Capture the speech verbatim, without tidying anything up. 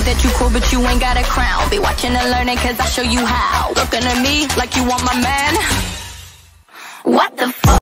that you cool, but you ain't got a crown. Be watching and learning, cause I show you how. Looking at me like you want my man. What the f